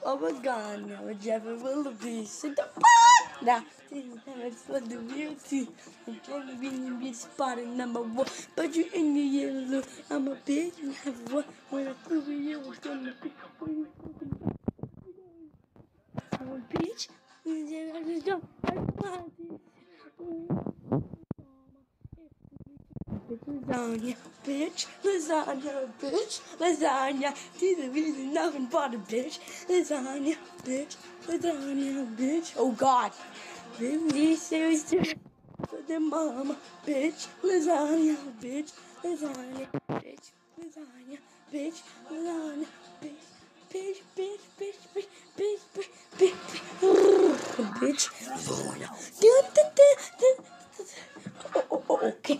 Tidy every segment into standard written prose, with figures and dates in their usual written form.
Oh my God, now Jeffrey Willoughby's in the pot. Now, it's for the beauty. I'm trying to be spotted #1. But you in the yellow. I'm a bitch and have one. When I prove you was gonna be. I'm a bitch. I just don't. I want this. Lasagna, bitch, lasagna, bitch, lasagna. These are really nothing but a bitch. Lasagna, bitch, lasagna, bitch. Oh God, this series for the mama, bitch, lasagna, bitch, lasagna, bitch, lasagna, bitch, lasagna, bitch. Bitch, bitch, bitch, bitch, bitch, bitch, bitch, bitch, lasagna. Okay.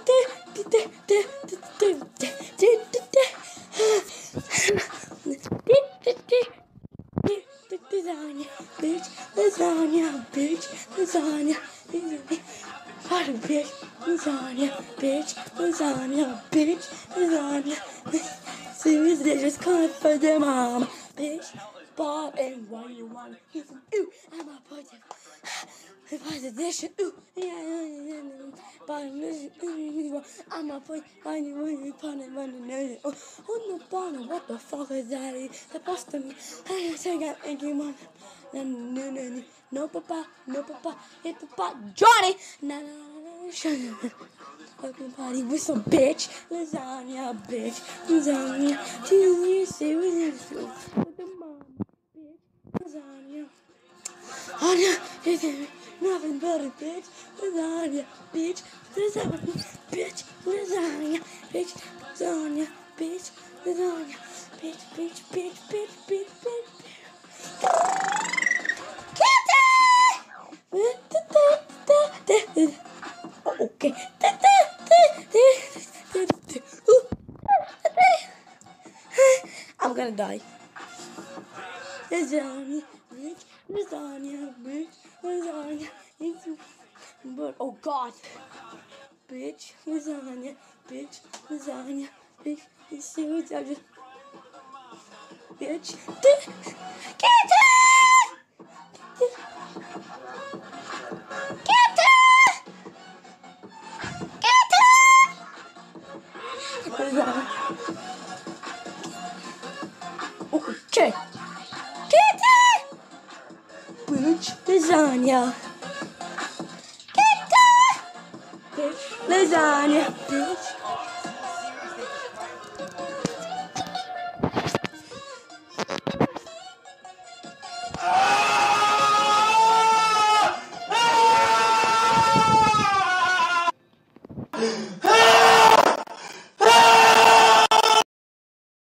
Lasagna, bitch, lasagna, bitch, lasagna, what a bitch, lasagna, bitch, lasagna, bitch, lasagna. Seriously, just coming for the mom, bitch. Bob and why you want to ooh, I'm a positive. Position, ooh, yeah, but I'm a point, on the bottom, what the fuck is that? The Boston, I think I think you want. No, papa, hey, papa, Johnny, shut up. Fucking party with some bitch, lasagna, bitch, lasagna. You say with the mom, bitch, lasagna. Oh no, it's nothing but a bitch, lasagna, bitch, lasagna, bitch, lasagna, bitch, lasagna, bitch, lasagna, bitch, bitch, bitch, bitch, bitch, bitch. Okay. I'm gonna die. Lasagna, bitch, lasagna, bitch, lasagna. But oh God, bitch, lasagna, bitch, lasagna, bitch. You see what I just, bitch. Okay. Bitch, lasagna. Bitch, lasagna. Bitch,